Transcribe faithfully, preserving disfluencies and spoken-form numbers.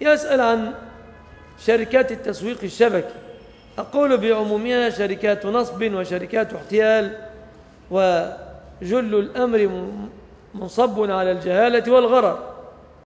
يسأل عن شركات التسويق الشبكي. أقول بعمومها شركات نصب وشركات احتيال، وجل الأمر منصب على الجهالة والغرر.